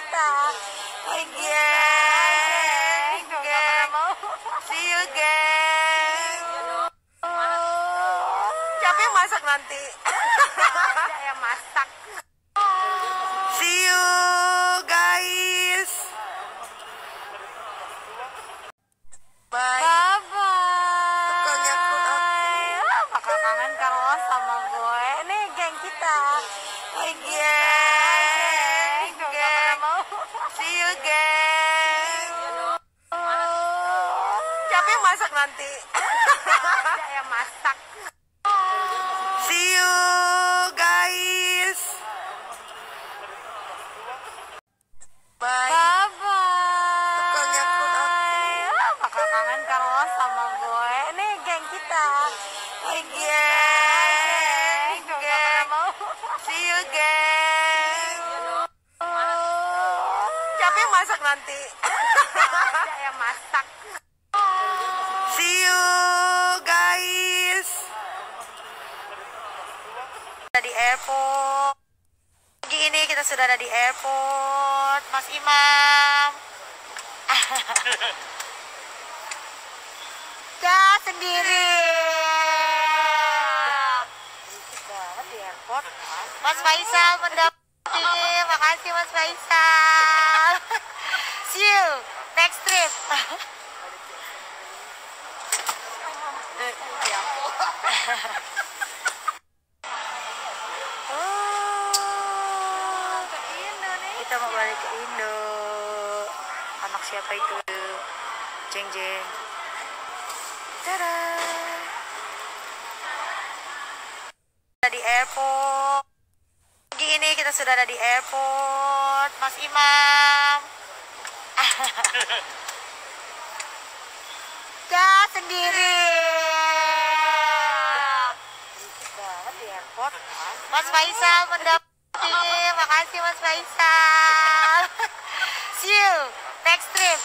kita. Hai geng. Geng. See you geng. Siapa yang masak nanti? Ada yang masak. See you guys. Bye. Bye-bye. Bakal kangen Carlos sama gue. Nih geng kita. Hai geng. Geng. See you geng. Siapa yang masak nanti? Ada yang masak. See you guys. Bye. Bye-bye. Bakal kangen Carlos sama gue. Nih geng kita. Hai geng. Geng. See you geng. Siapa yang masak nanti? Ada yang masak. See you guys. Di airport. Pagi ini kita sudah ada di airport, Mas Imam. Dah sendiri. Berisik banget di airport. Mas Faisal mendapati. Makasih Mas Faisal. See you next trip. Kita mau balik ke Indo. Anak siapa itu? Jeng jeng. Tada. Di airport. Pagi ini kita sudah ada di airport, Mas Imam. Dah sendiri. Berisik banget di airport. Mas Faisal mendapati. Makasih Mas Faisal. See you next trip.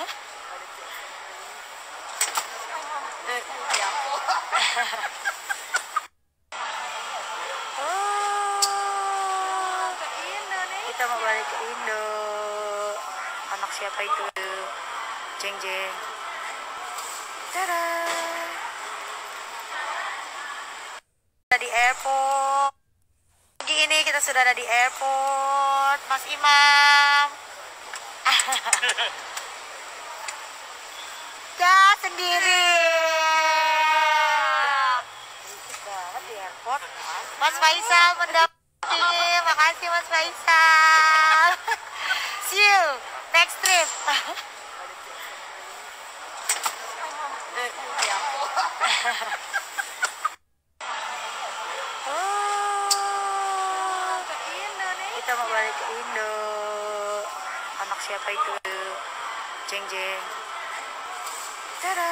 Kita mau balik ke Indo. Anak siapa itu? Jeng jeng. Tada. Di airport. Pagi ini kita sudah ada di airport, Mas Imam. Dah sendiri. Berisik banget di airport. Mas Faisal mendapati. Makasih Mas Faisal. See you next trip. Kita mau balik ke Indo. Anak siapa itu? Jeng jeng. Tada.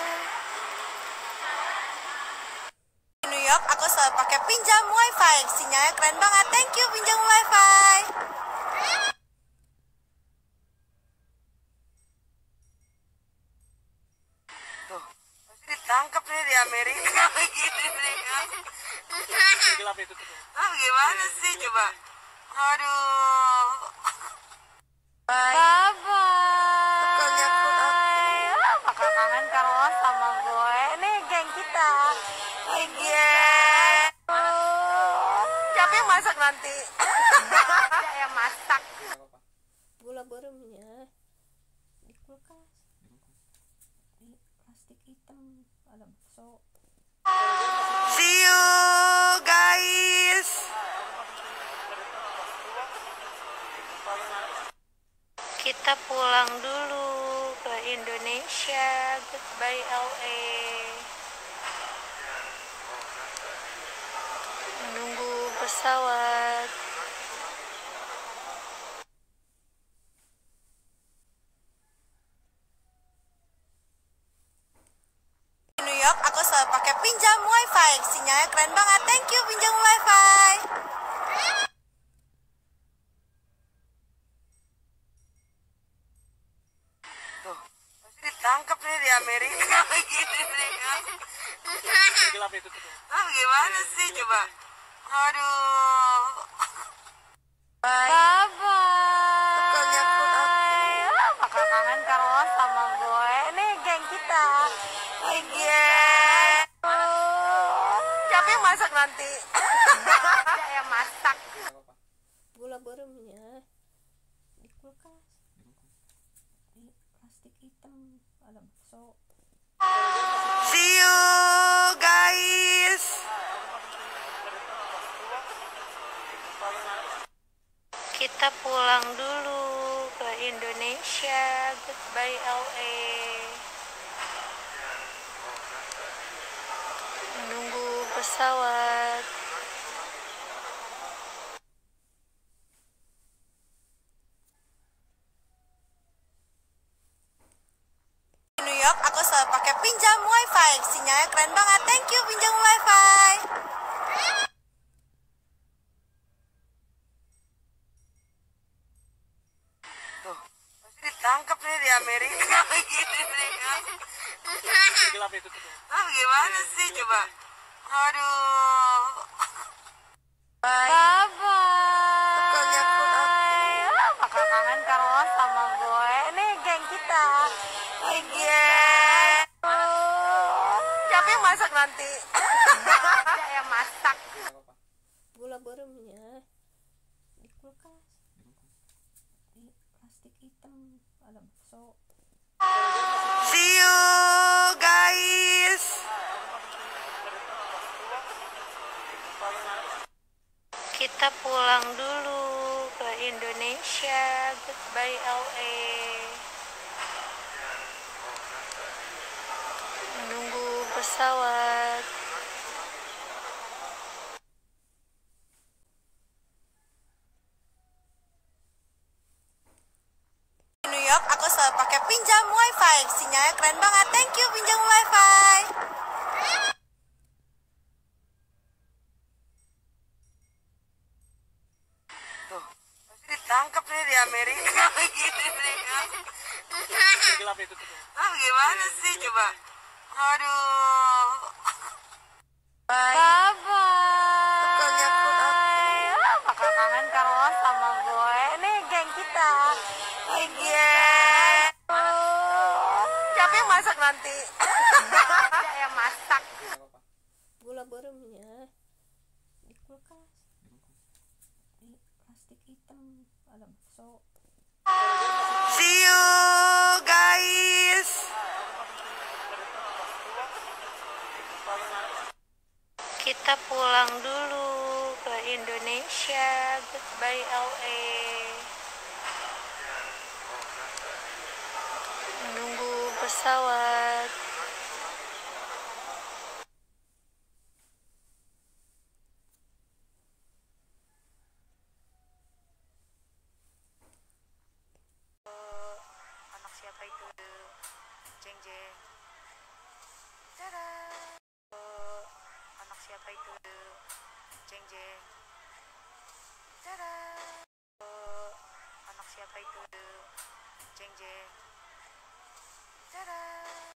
New York aku selalu pakai pinjam wifi. Sinyalnya keren banget. Thank you pinjam wifi. Tuh, pasti ditangkap nih di Amerika begini nih. Ah, gimana sih coba? Aduh. Bye. Bye-bye. Bakal kangen Carlos sama gue. Nih geng kita. Hai geng. Siapa yang masak nanti? Ada yang masak. Gula garamnya di kulkas, di plastik hitam ada bakso. See you guys. Kita pulang dulu ke Indonesia. Goodbye LA. Menunggu pesawat. Di New York aku selalu pakai pinjam wifi. Sinyalnya keren banget. Thank you pinjam wifi. Tuh, pasti ditangkap nih di Amerika begini nih. Ah, gimana sih coba? Aduh. Bye. Bye-bye. nanti. Ada yang masak. Gula garamnya di kulkas, di plastik hitam ada bakso. See you guys. Kita pulang dulu ke Indonesia. Goodbye LA. Menunggu pesawat. Di New York aku selalu pakai pinjam wifi. Sinyalnya keren banget. Thank you pinjam wifi. Tuh, pasti ditangkap nih di Amerika begini nih. Ah, gimana sih coba? Aduh. Bye. Bakal kangen Carlos sama gue. Nih geng kita. Hey geng. Siapa yang masak nanti? Ada yang masak. Gula garamnya di kulkas, di plastik hitam ada bakso. See you guys. Kita pulang dulu ke Indonesia. Goodbye LA. Menunggu pesawat. Di New York aku selalu pakai pinjam wifi. Sinyalnya keren banget. Thank you pinjam wifi. Tuh, pasti ditangkap nih di Amerika begini nih. Ah, gimana sih coba? Aduh. Bye. Bakal kangen Carlos sama gue. Nih geng kita. Hey geng. Siapa yang masak nanti? Ada yang masak. Gula garamnya di kulkas, di plastik hitam ada bakso. See you guys. Kita pulang dulu ke Indonesia. Goodbye LA. Menunggu pesawat. Anak siapa itu? Jeng jeng. Tada. Anak siapa itu? Jeng jeng. Tada. Anak siapa itu? Jeng jeng. Tada.